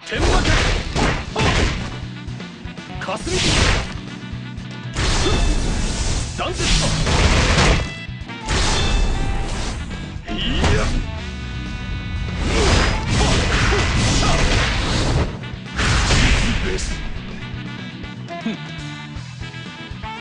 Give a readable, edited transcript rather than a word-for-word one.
天馬脚かすみ斬断絶波